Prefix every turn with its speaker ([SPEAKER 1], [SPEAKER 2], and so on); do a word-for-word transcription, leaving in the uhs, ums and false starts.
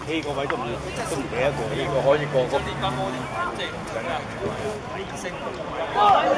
[SPEAKER 1] 企個位都唔都唔記得過。
[SPEAKER 2] 呢個可以過個
[SPEAKER 3] 啲金魔啲即係升。